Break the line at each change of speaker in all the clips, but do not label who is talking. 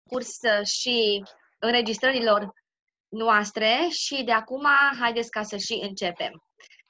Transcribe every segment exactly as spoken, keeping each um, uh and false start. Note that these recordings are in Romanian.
parcurs și înregistrărilor noastre și de acum haideți ca să și începem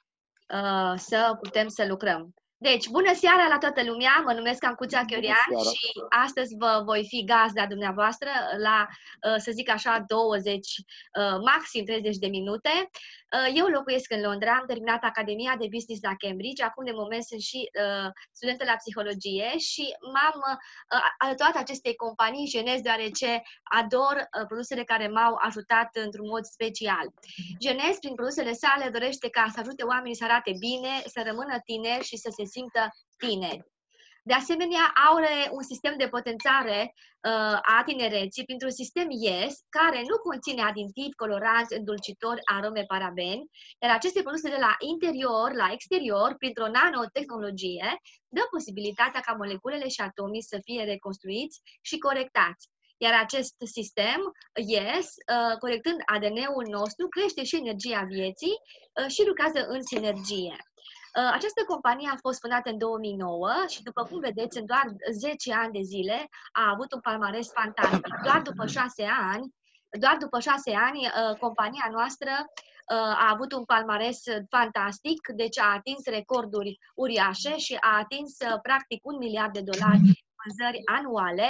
uh, să putem să lucrăm. Deci, bună seara la toată lumea, mă numesc Ancuța Chiorian și astăzi vă voi fi gazda dumneavoastră la, să zic așa, douăzeci, maxim treizeci de minute. Eu locuiesc în Londra, am terminat Academia de Business la Cambridge, acum de moment sunt și studentă la psihologie și m-am alăturat acestei companii Genez deoarece ador produsele care m-au ajutat într-un mod special. Genez, prin produsele sale, dorește ca să ajute oamenii să arate bine, să rămână tineri și să se simtă tineri. De asemenea, are un sistem de potențare uh, a tinereții printr-un sistem YES, care nu conține aditivi, coloranți, îndulcitori, arome, parabeni, iar aceste produse de la interior la exterior, printr-o nanotehnologie, dă posibilitatea ca moleculele și atomii să fie reconstruiți și corectați. Iar acest sistem, YES, uh, corectând A D N-ul nostru, crește și energia vieții uh, și lucrează în sinergie. Această companie a fost fondată în două mii nouă și, după cum vedeți, în doar zece ani de zile a avut un palmares fantastic. Doar după șase ani, doar după șase ani, compania noastră a avut un palmares fantastic, deci a atins recorduri uriașe și a atins practic un miliard de dolari vânzări anuale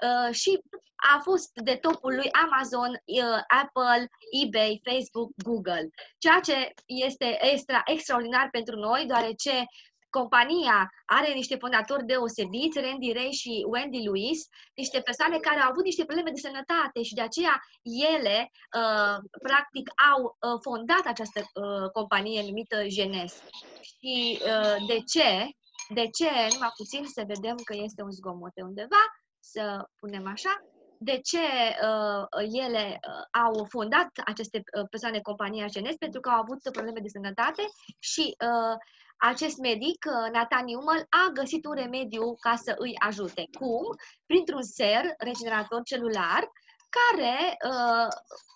și a fost de topul lui Amazon, Apple, eBay, Facebook, Google. Ceea ce este extra, extraordinar pentru noi, deoarece compania are niște fondatori deosebiți, Randy Ray și Wendy Lewis, niște persoane care au avut niște probleme de sănătate și de aceea ele, uh, practic, au uh, fondat această uh, companie numită Genez. Și uh, de ce? De ce? Numai puțin să vedem că este un zgomot pe undeva, să punem așa. De ce uh, ele uh, au fondat aceste uh, persoane, compania Genez? Pentru că au avut probleme de sănătate și uh, acest medic, uh, Nathan Newman, a găsit un remediu ca să îi ajute. Cum? Printr-un ser regenerator celular care, uh,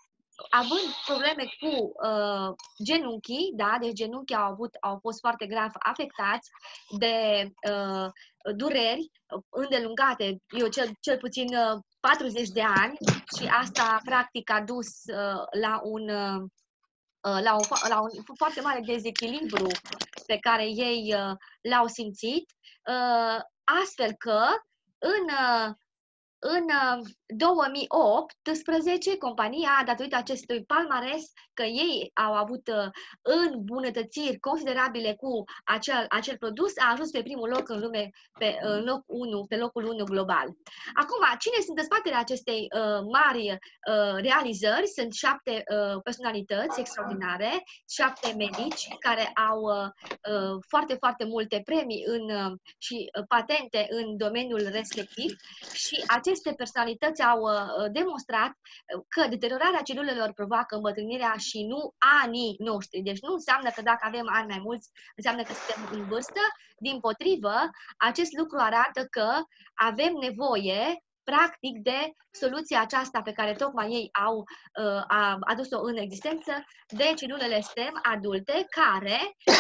având probleme cu uh, genunchii, da, deci genunchii au, avut, au fost foarte grav afectați de uh, dureri îndelungate, eu cel, cel puțin uh, patruzeci de ani și asta practic a dus uh, la un uh, la un, la un foarte mare dezechilibru pe care ei uh, l-au simțit, uh, astfel că în uh, În două mii optsprezece, compania, datorită acestui palmares, că ei au avut îmbunătățiri considerabile cu acel, acel produs, a ajuns pe primul loc în lume, pe, în loc unu, pe locul unu global. Acum, cine sunt în spatele acestei uh, mari uh, realizări? Sunt șapte uh, personalități extraordinare, șapte medici care au uh, foarte, foarte multe premii în, uh, și uh, patente în domeniul respectiv și acest Aceste personalități au uh, demonstrat că deteriorarea celulelor provoacă îmbătrânirea și nu anii noștri. Deci nu înseamnă că dacă avem ani mai mulți, înseamnă că suntem în vârstă. Dimpotrivă, acest lucru arată că avem nevoie practic de soluția aceasta pe care tocmai ei au uh, adus-o în existență, de celulele stem adulte, care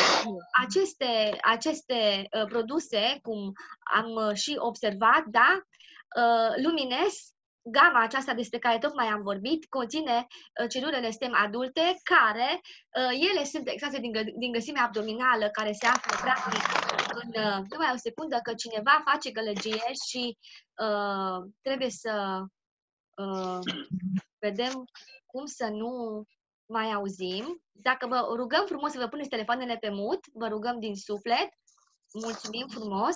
aceste, aceste uh, produse, cum am uh, și observat, da, Uh, Lumines, gama aceasta despre care tocmai am vorbit, conține uh, celulele stem adulte, care uh, ele sunt extrase din, din grăsimea abdominală, care se află practic în... Uh, numai o secundă, că cineva face gălăgie și uh, trebuie să uh, vedem cum să nu mai auzim. Dacă vă rugăm frumos să vă puneți telefoanele pe mut, vă rugăm din suflet, mulțumim frumos,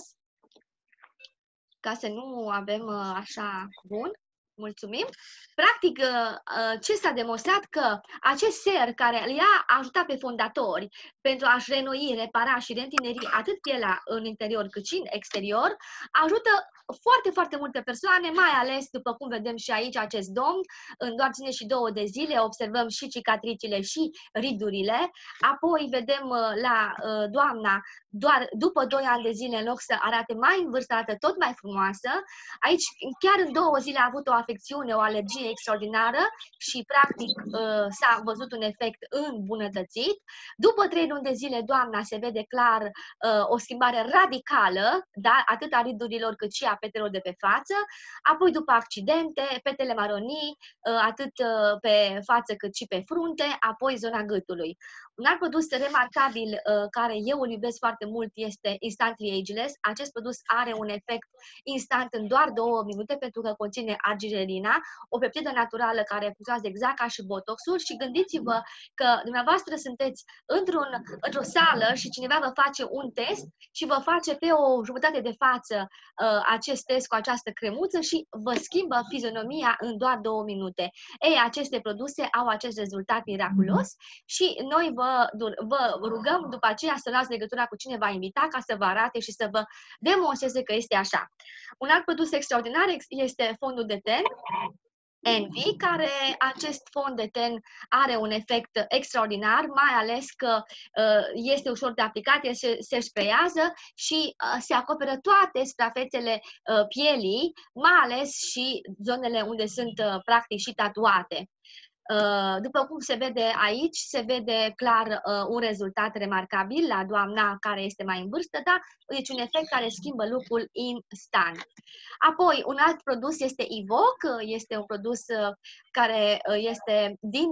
ca să nu avem așa bun. Mulțumim. Practic, ce s-a demonstrat că acest ser care i-a ajutat pe fondatori pentru a-și renoi, repara și reîntineri atât pielea în interior cât și în exterior, ajută foarte, foarte multe persoane, mai ales, după cum vedem și aici acest domn, în doar ține și două de zile, observăm și cicatricile și ridurile, apoi vedem la doamna, doar după doi ani de zile, în loc să arate mai în vârstă, arată tot mai frumoasă. Aici, chiar în două zile a avut o afecțiune, o alergie extraordinară și practic s-a văzut un efect îmbunătățit. După trei luni de zile, doamna, se vede clar o schimbare radicală, da? Atât a ridurilor cât și a petelor de pe față. Apoi, după accidente, petele maronii, atât pe față cât și pe frunte, apoi zona gâtului. Un alt produs remarcabil care eu îl iubesc foarte mult este Instantly Ageless. Acest produs are un efect instant în doar două minute pentru că conține arginelina, o peptidă naturală care funcționează exact ca și botoxul și gândiți-vă că dumneavoastră sunteți într-un, într-o sală și cineva vă face un test și vă face pe o jumătate de față uh, acest test cu această cremuță și vă schimbă fizionomia în doar două minute. Ei, aceste produse au acest rezultat miraculos și noi vă, vă rugăm după aceea să luați legătura cu cine va invita ca să vă arate și să vă demonstreze că este așa. Un alt produs extraordinar este fondul de ten Envy, care acest fond de ten are un efect extraordinar, mai ales că uh, este ușor de aplicat, se, se spreiază și uh, se acoperă toate suprafețele uh, pielii, mai ales și zonele unde sunt uh, practic și tatuate. După cum se vede aici, se vede clar uh, un rezultat remarcabil la doamna care este mai în vârstă, dar deci un efect care schimbă look-ul instant. Apoi, un alt produs este Evoke, este un produs uh, care uh, este din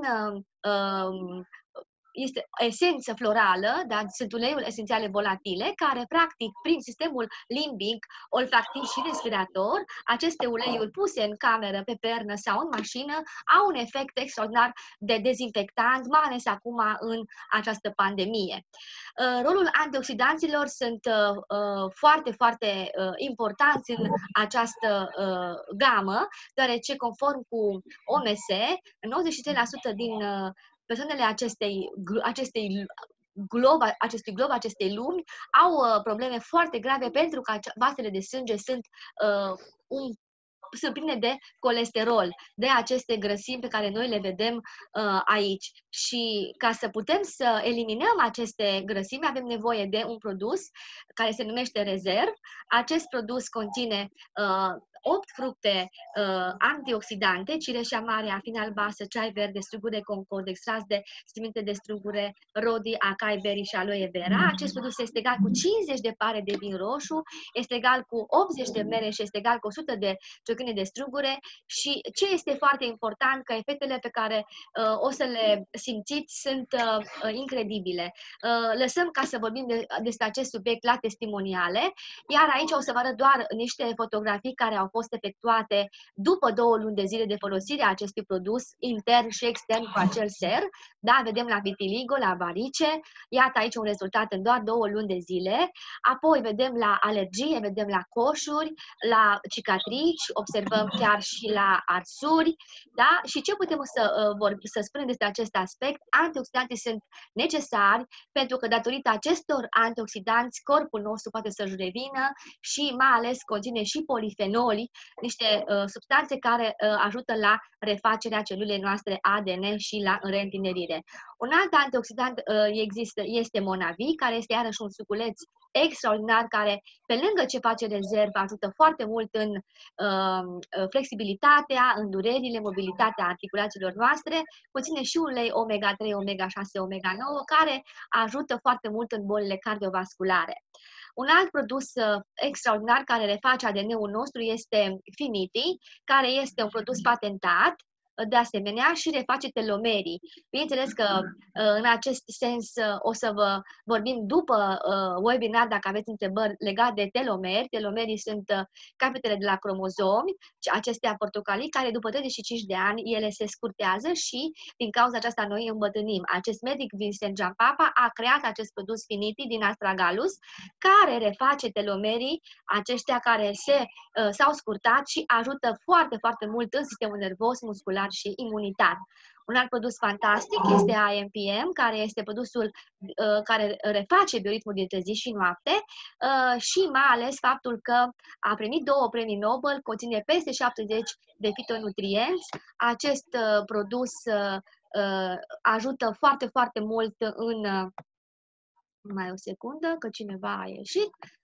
uh, este esență florală, dar sunt uleiuri esențiale volatile, care, practic, prin sistemul limbic, olfactiv și respirator, aceste uleiuri puse în cameră, pe pernă sau în mașină, au un efect extraordinar de dezinfectant, mai ales acum în această pandemie. Rolul antioxidanților sunt foarte, foarte importanți în această gamă, deoarece, conform cu O M S, nouăzeci și trei la sută din persoanele acestei, acestei glob, acestui glob, acestei lumi, au uh, probleme foarte grave pentru că vasele de sânge sunt, uh, un, sunt pline de colesterol, de aceste grăsimi pe care noi le vedem uh, aici. Și ca să putem să eliminăm aceste grăsimi, avem nevoie de un produs care se numește Rezerv. Acest produs conține uh, opt fructe uh, antioxidante, cireșea mare, afin albastră, ceai verde, strugure concord, extras de semințe de strugure, rodi, acai, berry și aloe vera. Acest produs este egal cu cincizeci de pare de vin roșu, este egal cu optzeci de mere și este egal cu o sută de ciocâne de strugure și ce este foarte important, că efectele pe care uh, o să le simțiți sunt uh, incredibile. Uh, lăsăm ca să vorbim de, despre acest subiect la testimoniale, iar aici o să vă arăt doar niște fotografii care au fost efectuate după două luni de zile de folosire a acestui produs intern și extern cu acel ser. Da, vedem la vitiligo, la varice, iată aici un rezultat în doar două luni de zile. Apoi vedem la alergie, vedem la coșuri, la cicatrici, observăm chiar și la arsuri, da? Și ce putem să, uh, să spunem despre acest aspect? Antioxidanții sunt necesari pentru că datorită acestor antioxidanți corpul nostru poate să-și revină și mai ales conține și polifenoli, niște uh, substanțe care uh, ajută la refacerea celulei noastre A D N și la reîntinerire. Un alt antioxidant uh, există, este Monavi, care este iarăși un suculeț extraordinar care, pe lângă ce face Rezerv, ajută foarte mult în uh, flexibilitatea, în durerile, mobilitatea articulațiilor noastre, conține și ulei omega trei, omega șase, omega nouă, care ajută foarte mult în bolile cardiovasculare. Un alt produs uh, extraordinar care reface A D N-ul nostru este Finity, care este un produs patentat, de asemenea, și reface telomerii. Bineînțeles că în acest sens o să vă vorbim după webinar dacă aveți întrebări legate de telomeri. Telomerii sunt capitele de la cromozomi, acestea portocalii, care după treizeci și cinci de ani ele se scurtează și din cauza aceasta noi îmbătrânim. Acest medic Vincent Giampapa a creat acest produs Finity din astragalus, care reface telomerii aceștia care se, uh, s-au scurtat și ajută foarte, foarte mult în sistemul nervos, muscular și imunitar. Un alt produs fantastic este A M P M, care este produsul uh, care reface bioritmul dintre zi și noapte uh, și mai ales faptul că a primit două premii Nobel, conține peste șaptezeci de fitonutrienți. Acest uh, produs uh, uh, ajută foarte, foarte mult în... Uh, mai o secundă, că cineva a ieșit.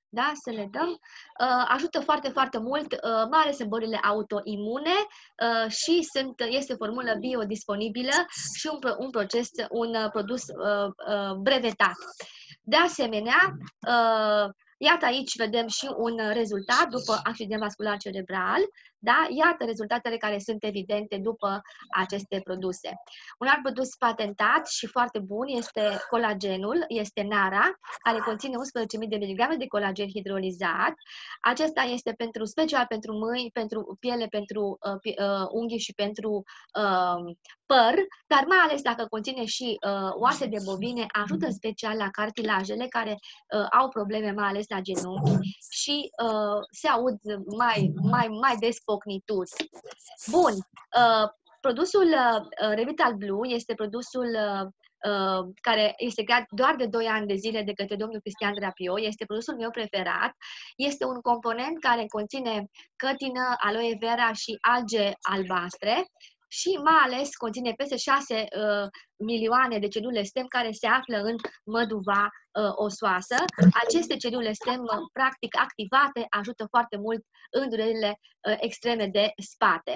da? Să le dăm. Uh, ajută foarte, foarte mult, uh, mai ales în bolile autoimune uh, și sunt, este o formulă biodisponibilă și un, un proces, un uh, produs uh, uh, brevetat. De asemenea, uh, iată aici vedem și un rezultat după accident vascular cerebral, da? Iată rezultatele care sunt evidente după aceste produse. Un alt produs patentat și foarte bun este colagenul, este Nara, care conține unsprezece mii de miligrame de colagen hidrolizat. Acesta este pentru, special pentru mâini, pentru piele, pentru uh, uh, unghii și pentru uh, păr, dar mai ales dacă conține și uh, oase de bovine, ajută special la cartilajele care uh, au probleme mai ales la genunchi și uh, se aud mai, mai, mai des pocnituri. Bun, uh, produsul uh, Revital Blue este produsul uh, uh, care este creat doar de doi ani de zile de către domnul Cristian Drapio, este produsul meu preferat, este un component care conține cătină, aloe vera și alge albastre și mai ales conține peste șase uh, milioane de celule stem care se află în măduva uh, osoasă. Aceste celule stem, uh, practic activate, ajută foarte mult în durerile uh, extreme de spate.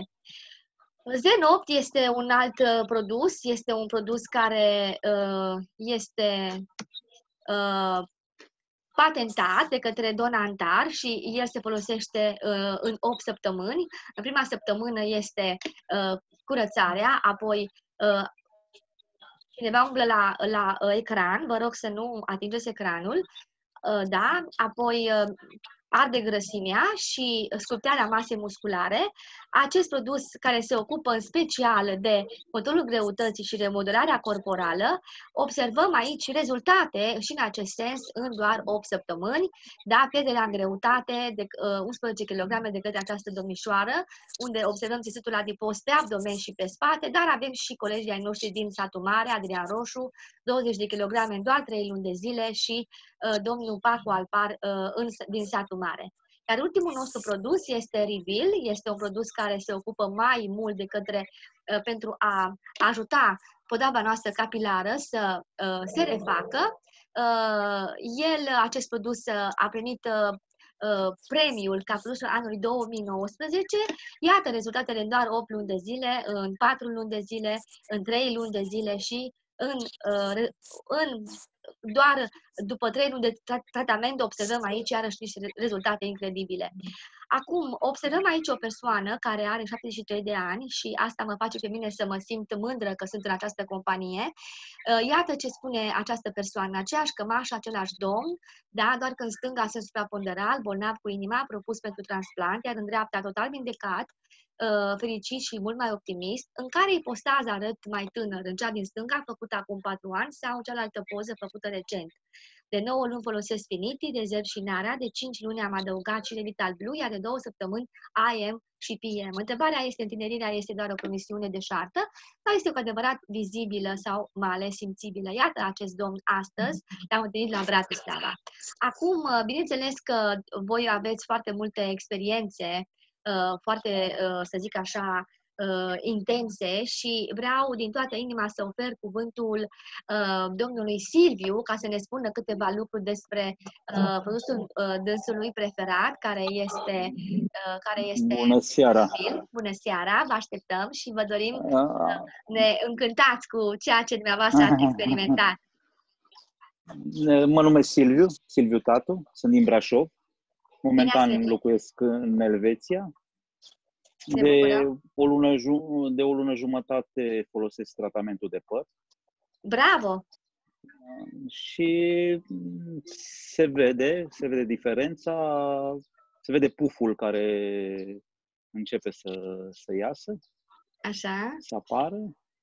Zen opt este un alt uh, produs, este un produs care uh, este uh, patentat de către Dona Antar și el se folosește uh, în opt săptămâni. În prima săptămână este uh, curățarea, apoi uh, cineva umblă la, la uh, ecran, vă rog să nu atingeți ecranul, uh, da? Apoi uh, arde grăsimea și sculptarea masei musculare. Acest produs care se ocupă în special de controlul greutății și remodelarea corporală, observăm aici rezultate și în acest sens în doar opt săptămâni, da, pierderea în greutate de uh, unsprezece kilograme de către această domnișoară, unde observăm țesutul adipos pe abdomen și pe spate, dar avem și colegii ai noștri din Satul Mare, Adrian Roșu, douăzeci de kilograme în doar trei luni de zile și uh, domnul Pacu Alpar uh, în, din Satul Mare. Iar ultimul nostru produs este Reveal, este un produs care se ocupă mai mult de către, uh, pentru a ajuta podaba noastră capilară să uh, se refacă. Uh, el, acest produs, uh, a primit uh, uh, premiul ca produsul anului două mii nouăsprezece. Iată rezultatele în doar opt luni de zile, în patru luni de zile, în trei luni de zile și în, uh, în doar după trei luni de tra tratament observăm aici iarăși niște rezultate incredibile. Acum, observăm aici o persoană care are șaptezeci și trei de ani și asta mă face pe mine să mă simt mândră că sunt în această companie. Iată ce spune această persoană, aceeași cămașă, același domn, da? Doar că în stânga sunt supraponderal, bolnav cu inima, propus pentru transplant, iar în dreapta total vindecat, fericit și mult mai optimist, în care ipostaza arăt mai tânăr, în cea din stânga, făcută acum patru ani, sau în cealaltă poză făcută recent. De nouă luni folosesc Finiti, de Zerb și Nara, de cinci luni am adăugat și Revital Blue, iar de două săptămâni I M și P M. Întrebarea este, întinerirea este doar o promisiune deșartă, sau este cu adevărat vizibilă sau mai ales simțibilă? Iată acest domn astăzi, l-am întâlnit la Bratislava. Acum, bineînțeles că voi aveți foarte multe experiențe, foarte, să zic așa, Uh, intense și vreau din toată inima să ofer cuvântul uh, domnului Silviu ca să ne spună câteva lucruri despre uh, produsul uh, dânsului preferat, care este uh, care este
Bună seara!
Bună seara, vă așteptăm și vă dorim să ne încântați cu ceea ce dumneavoastră ați experimentat.
Mă numesc Silviu, Silviu Tatu, sunt din Brașov. Momentan locuiesc în Elveția. De o, lună, de o lună jumătate folosesc tratamentul de păr.
Bravo!
Și se vede, se vede diferența, se vede puful care începe să, să iasă.
Așa.
Să apară.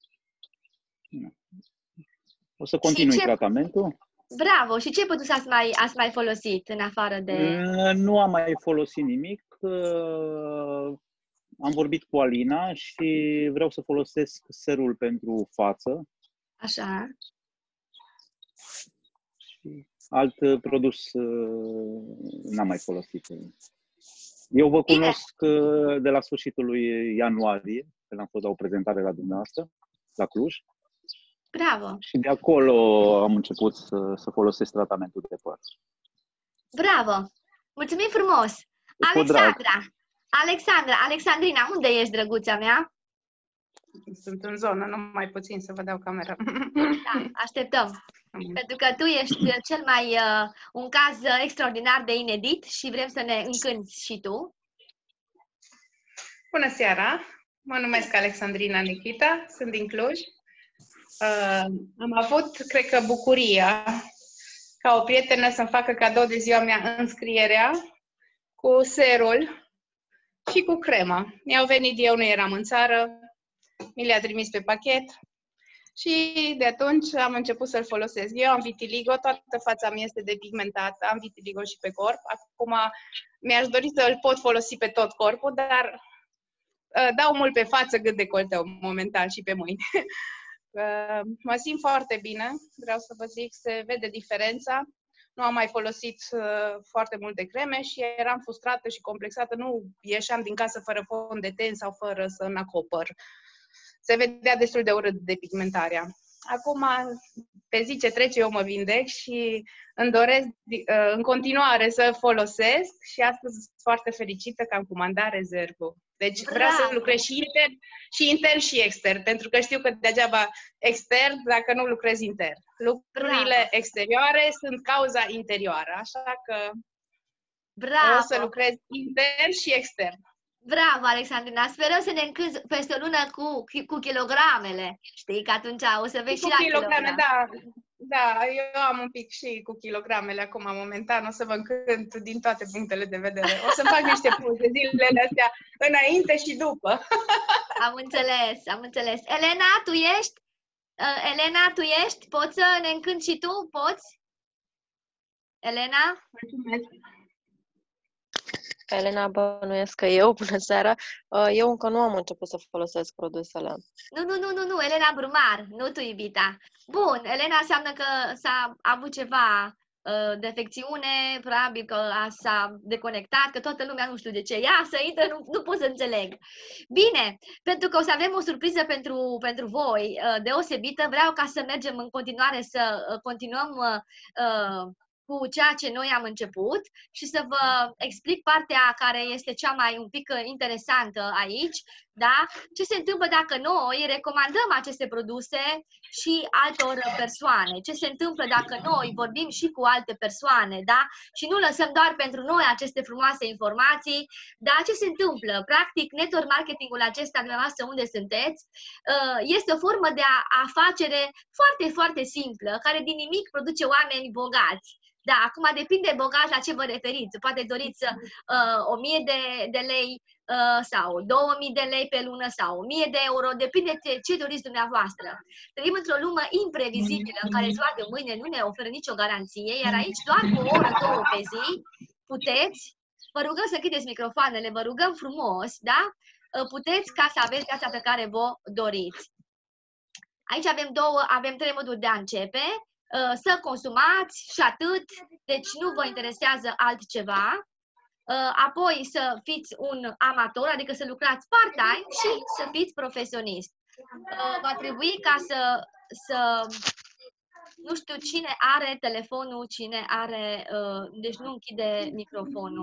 O să continui ce... tratamentul.
Bravo! Și ce produs ați mai, ați mai folosit în afară de...
Nu am mai folosit nimic. Am vorbit cu Alina și vreau să folosesc serul pentru față.
Așa.
Și alt produs n-am mai folosit. Eu vă cunosc Bine. de la sfârșitul lui ianuarie, când am fost la o prezentare la dumneavoastră, la Cluj.
Bravo!
Și de acolo am început să, să folosesc tratamentul de păr.
Bravo! Mulțumim frumos! Alexandra! Alexandra! Alexandrina, unde ești, drăguța mea?
Sunt în zonă, numai puțin să vă dau camera.
Da, așteptăm. Pentru că tu ești cel mai, uh, un caz extraordinar de inedit și vrem să ne încânți și tu.
Bună seara! Mă numesc Alexandrina Nikita, sunt din Cluj. Uh, am avut, cred că, bucuria ca o prietenă să-mi facă cadou de ziua mea înscrierea cu serul și cu crema. Mi-au venit, eu nu eram în țară, mi le-a trimis pe pachet și de atunci am început să-l folosesc. Eu am vitiligo, toată fața mea este depigmentată, am vitiligo și pe corp. Acum mi-aș dori să-l pot folosi pe tot corpul, dar uh, dau mult pe față, gât decolteu momentan și pe mâini. uh, mă simt foarte bine, vreau să vă zic, se vede diferența. Nu am mai folosit uh, foarte multe creme și eram frustrată și complexată. Nu ieșeam din casă fără fond de ten sau fără să-mi acopăr. Se vedea destul de urât depigmentarea. Acum, pe zi ce trece, eu mă vindec și îmi doresc uh, în continuare să folosesc și astăzi sunt foarte fericită că am comandat rezervul. Deci
Bravo.
vreau să lucrez și intern, și intern și extern, pentru că știu că degeaba extern dacă nu lucrez intern. Lucrurile
Bravo.
exterioare sunt cauza interioară, așa că
Bravo.
o să lucrez intern și extern.
Bravo, Alexandrina! Sperăm să ne încânzi peste o lună cu, cu kilogramele. Știi că atunci o să vezi
cu
și la
kilograme,
kilograme.
da. Da, eu am un pic și cu kilogramele acum, momentan, o să vă încânt din toate punctele de vedere. O să fac niște poze zilele astea, înainte și după.
Am înțeles, am înțeles. Elena, tu ești? Uh, Elena, tu ești? Poți să ne încânti și tu? Poți? Elena?
Mulțumesc.
Elena, bănuiesc că eu, bună seara. Eu încă nu am început să folosesc produsele.
Nu, nu, nu, nu, nu, Elena Brumar, nu tu, iubita. Bun, Elena înseamnă că s-a avut ceva uh, defecțiune, probabil că s-a deconectat, că toată lumea nu știu de ce. Ia să intră, nu, nu pot să înțeleg. Bine, pentru că o să avem o surpriză pentru, pentru voi uh, deosebită, vreau ca să mergem în continuare, să uh, continuăm uh, uh, cu ceea ce noi am început și să vă explic partea care este cea mai un pic interesantă aici, da? Ce se întâmplă dacă noi recomandăm aceste produse și altor persoane? Ce se întâmplă dacă noi vorbim și cu alte persoane, da? Și nu lăsăm doar pentru noi aceste frumoase informații, dar ce se întâmplă? Practic, network marketingul acesta, dumneavoastră unde sunteți, este o formă de afacere foarte, foarte simplă, care din nimic produce oameni bogați. Da, acum depinde bogat la ce vă referiți. Poate doriți uh, o mie de, de lei uh, sau două mii de lei pe lună sau o mie de euro, depinde de ce doriți dumneavoastră. Trăim într-o lume imprevizibilă în care ziua de mâine nu ne oferă nicio garanție, iar aici doar cu o oră, două pe zi puteți, vă rugăm să închideți microfoanele, vă rugăm frumos, da? Uh, puteți ca să aveți viața pe care vă doriți. Aici avem două, avem trei moduri de a începe. Să consumați și atât, deci nu vă interesează altceva, apoi să fiți un amator, adică să lucrați part-time și să fiți profesionist. Va trebui ca să, să, nu știu cine are telefonul, cine are, deci nu închide microfonul.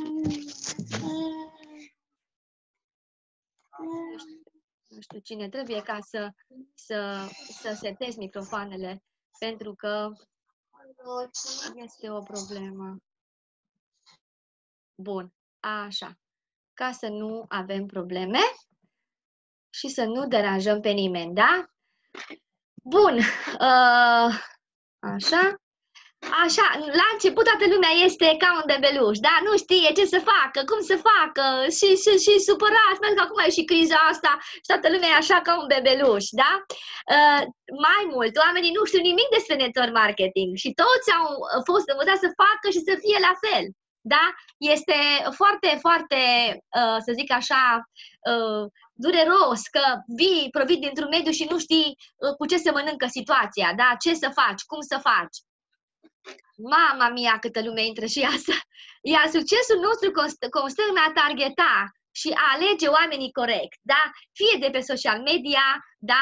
Nu știu cine trebuie ca să, să, să setezi microfoanele. Pentru că este o problemă. Bun, așa. Ca să nu avem probleme și să nu deranjăm pe nimeni, da? Bun, uh, așa. Așa, la început toată lumea este ca un bebeluș, da? Nu știe ce să facă, cum să facă și, și, și supărat, pentru că acum e și criza asta și toată lumea e așa ca un bebeluș, da? Uh, mai mult, oamenii nu știu nimic despre network marketing și toți au fost învățați să facă și să fie la fel, da? Este foarte, foarte, uh, să zic așa, uh, dureros că vii, provii dintr-un mediu și nu știi uh, cu ce se mănâncă situația, da? Ce să faci, cum să faci. Mama mia, câtă lume intră și asta. Iar succesul nostru constă, constă în a targeta și a alege oamenii corect, da? Fie de pe social media, da?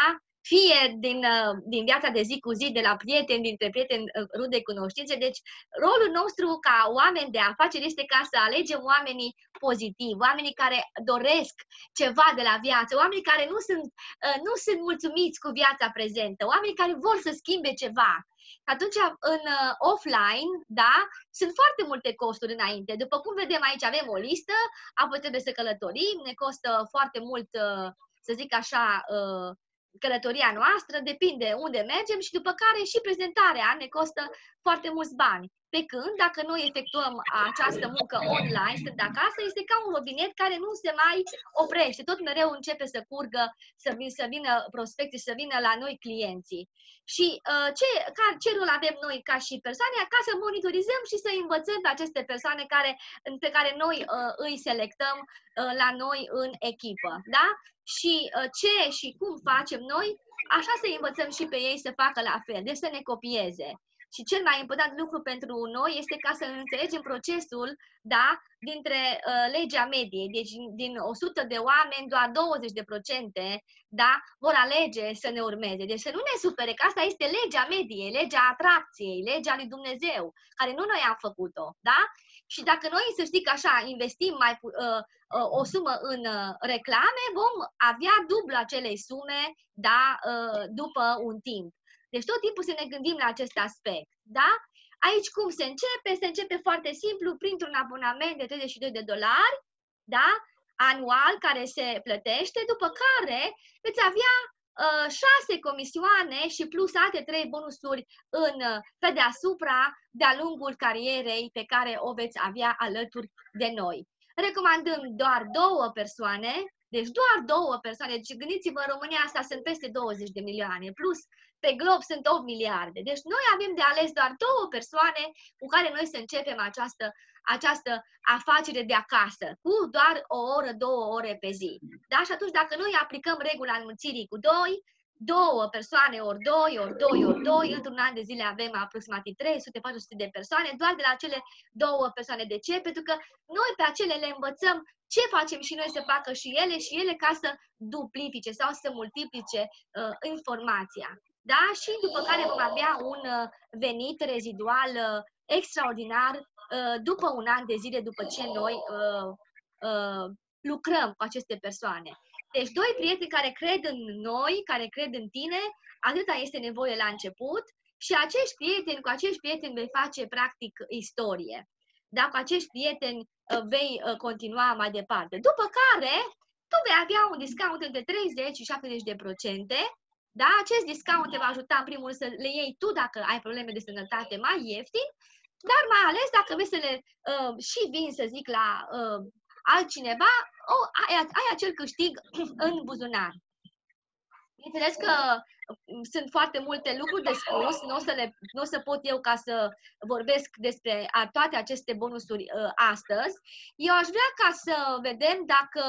fie din, uh, din viața de zi cu zi, de la prieteni, dintre prieteni, uh, rude, cunoștințe. Deci, rolul nostru ca oameni de afaceri este ca să alegem oamenii pozitivi, oamenii care doresc ceva de la viață, oamenii care nu sunt, uh, nu sunt mulțumiți cu viața prezentă, oamenii care vor să schimbe ceva. Atunci, în uh, offline, da, sunt foarte multe costuri înainte. După cum vedem aici, avem o listă, apoi trebuie să călătorim, ne costă foarte mult, uh, să zic așa, uh, călătoria noastră, depinde unde mergem și după care și prezentarea ne costă foarte mulți bani. Pe când, dacă noi efectuăm această muncă online, stând acasă, este ca un robinet care nu se mai oprește. Tot mereu începe să curgă, să, vin, să vină prospecții, să vină la noi clienții. Și uh, ce, ca, ce rol avem noi ca și persoane? Ca să monitorizăm și să învățăm pe aceste persoane care, pe care noi uh, îi selectăm uh, la noi în echipă. Da? Și uh, ce și cum facem noi, așa să învățăm și pe ei să facă la fel, deci să ne copieze. Și cel mai important lucru pentru noi este ca să înțelegem procesul, da, dintre uh, legea mediei. Deci din o sută de oameni, doar douăzeci de procente, da, vor alege să ne urmeze. Deci să nu ne supere, că asta este legea mediei, legea atracției, legea lui Dumnezeu, care nu noi am făcut-o, da? Și dacă noi, să știi că așa, investim mai, uh, uh, o sumă în uh, reclame, vom avea dublu acelei sume, da, uh, după un timp. Deci tot timpul să ne gândim la acest aspect, da? Aici cum se începe? Se începe foarte simplu, printr-un abonament de treizeci și doi de dolari, da? Anual, care se plătește, după care veți avea uh, șase comisioane și plus alte trei bonusuri în, pe deasupra, de-a lungul carierei pe care o veți avea alături de noi. Recomandăm doar două persoane, deci doar două persoane. Deci gândiți-vă, în România asta sunt peste douăzeci de milioane, plus pe glob sunt opt miliarde. Deci noi avem de ales doar două persoane cu care noi să începem această, această afacere de acasă, cu doar o oră, două ore pe zi. Da? Și atunci dacă noi aplicăm regula înmulțirii cu doi, două persoane ori doi, ori doi, ori doi, într-un an de zile avem aproximativ trei sute - patru sute de persoane, doar de la cele două persoane. De ce? Pentru că noi pe acele le învățăm ce facem și noi să facă și ele și ele ca să duplifice sau să multiplice uh, informația. Da? Și după care vom avea un uh, venit rezidual uh, extraordinar uh, după un an de zile, după ce noi uh, uh, lucrăm cu aceste persoane. Deci doi prieteni care cred în noi, care cred în tine, atâta este nevoie la început și acești prieteni, cu acești prieteni vei face practic istorie. Da? Cu acești prieteni uh, vei uh, continua mai departe. După care tu vei avea un discount între treizeci și șaptezeci de procente. Da? Acest discount te va ajuta în primul rând să le iei tu dacă ai probleme de sănătate mai ieftin, dar mai ales dacă vrei să le uh, și vin, să zic, la uh, altcineva, oh, ai, ai acel câștig în buzunar. Bineînțeles că sunt foarte multe lucruri de spus, nu o să, le, nu o să pot eu ca să vorbesc despre toate aceste bonusuri uh, astăzi. Eu aș vrea ca să vedem dacă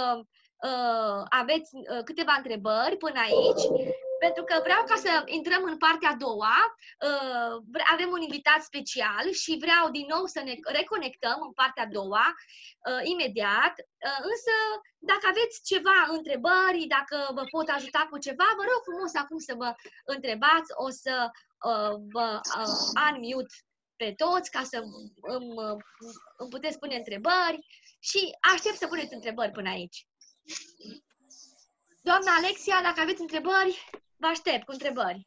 uh, aveți uh, câteva întrebări până aici. Pentru că vreau ca să intrăm în partea a doua, uh, avem un invitat special și vreau din nou să ne reconectăm în partea a doua, uh, imediat. Uh, însă, dacă aveți ceva întrebări, dacă vă pot ajuta cu ceva, vă rog frumos acum să vă întrebați, o să uh, vă uh, unmute pe toți ca să îmi, îmi puteți pune întrebări și aștept să puneți întrebări până aici. Doamna Alexia, dacă aveți întrebări, vă aștept cu întrebări.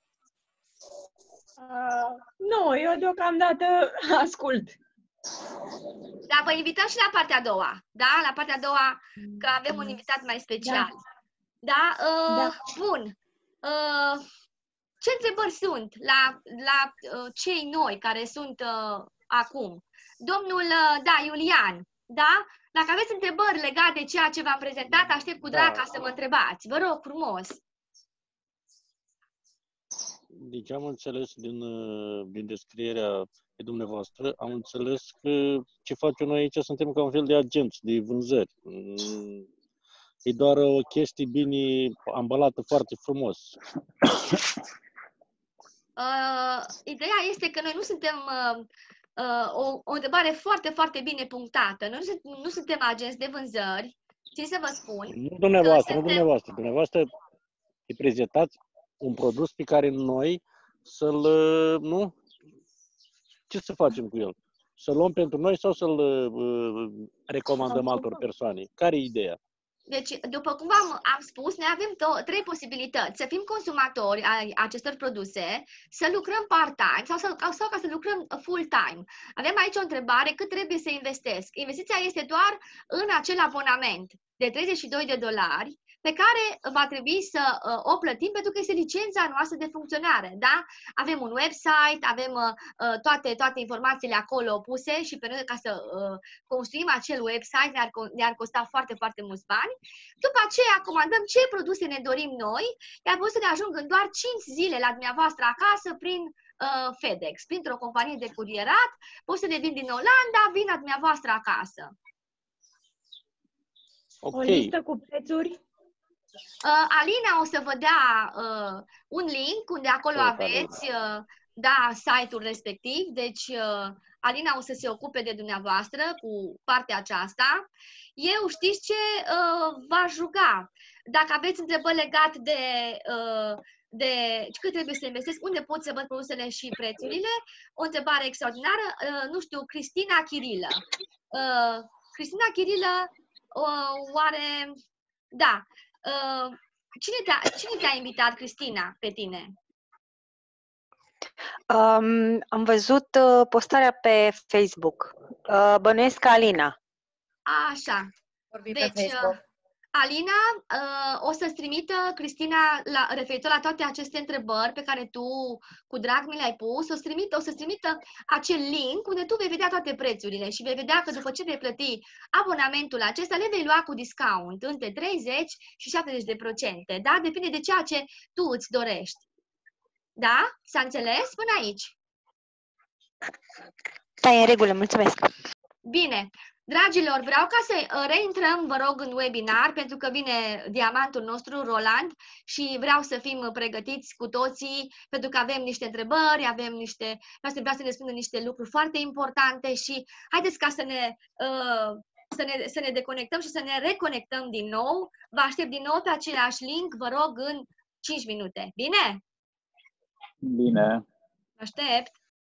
Uh, nu, eu deocamdată ascult.
Da, vă invităm și la partea a doua. Da? La partea a doua, că avem un invitat mai special. Da? Da? Uh, da. Bun. Uh, ce întrebări sunt la, la uh, cei noi care sunt uh, acum? Domnul, uh, da, Iulian, da? Dacă aveți întrebări legate de ceea ce v-am prezentat, aștept cu drag ca să mă întrebați. Vă rog frumos.
Deci am înțeles din, din descrierea de dumneavoastră, am înțeles că ce facem noi aici suntem ca un fel de agenți de vânzări. E doar o chestie bine ambalată foarte frumos.
Uh, ideea este că noi nu suntem... Uh, Uh, o, o întrebare foarte, foarte bine punctată. Noi nu, nu suntem agenți de vânzări, țin să vă spun.
Nu dumneavoastră,
nu
suntem... dumneavoastră. Dumneavoastră îi prezentați, un produs pe care noi să-l, nu? Ce să facem cu el? Să-l luăm pentru noi sau să-l uh, recomandăm altor persoane? Care e ideea?
Deci, după cum am, am spus, noi avem to- trei posibilități. Să fim consumatori ai acestor produse, să lucrăm part-time sau, să, sau ca să lucrăm full-time. Avem aici o întrebare, cât trebuie să investesc? Investiția este doar în acel abonament de treizeci și doi de dolari, pe care va trebui să uh, o plătim pentru că este licența noastră de funcționare. Da? Avem un website, avem uh, toate, toate informațiile acolo puse și pe noi ca să uh, construim acel website ne-ar, ne-ar costa foarte, foarte mulți bani. După aceea comandăm ce produse ne dorim noi, iar produsele ne ajung în doar cinci zile la dumneavoastră acasă prin uh, FedEx, printr-o companie de curierat, poți să le vin din Olanda, vin la dumneavoastră acasă.
Okay.
O listă cu prețuri?
Uh, Alina o să vă dea uh, un link unde acolo
Tot,
aveți uh, da, site-ul respectiv. Deci uh, Alina o să se ocupe de dumneavoastră cu partea aceasta. Eu știți ce uh, v-aș ruga? Dacă aveți întrebări legate de, uh, de cât trebuie să investesc, unde pot să văd produsele și prețurile, o întrebare extraordinară. Uh, nu știu, Cristina Chirilă. Uh, Cristina Chirilă, uh, oare... Da. Uh, cine te-a, cine te-a invitat, Cristina, pe tine?
Um, am văzut uh, postarea pe Facebook. Uh, bănuiesc Alina.
Așa.
Vorbim
Deci,
pe Facebook.
uh, Alina uh, o să-ți trimită, Cristina, la, referitor la toate aceste întrebări pe care tu cu drag mi le-ai pus, o să trimită, o să trimită acel link unde tu vei vedea toate prețurile și vei vedea că după ce vei plăti abonamentul acesta, le vei lua cu discount între treizeci și șaptezeci de procente. Da? Depinde de ceea ce tu îți dorești. Da? S-a înțeles până aici?
Da, e în regulă, mulțumesc.
Bine. Dragilor, vreau ca să reintrăm, vă rog, în webinar, pentru că vine diamantul nostru, Roland, și vreau să fim pregătiți cu toții, pentru că avem niște întrebări, avem niște, vreau să ne spună niște lucruri foarte importante și haideți ca să ne, uh, să, ne, să ne deconectăm și să ne reconectăm din nou. Vă aștept din nou pe același link, vă rog, în cinci minute. Bine?
Bine.
Vă aștept!